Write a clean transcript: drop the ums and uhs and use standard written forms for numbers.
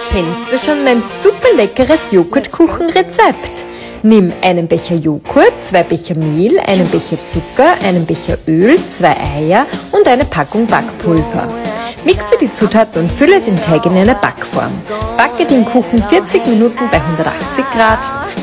Kennst du schon mein super leckeres Joghurtkuchenrezept? Nimm einen Becher Joghurt, 2 Becher Mehl, einen Becher Zucker, einen Becher Öl, 2 Eier und eine Packung Backpulver. Mixe die Zutaten und fülle den Teig in eine Backform. Backe den Kuchen 40 Minuten bei 180 Grad.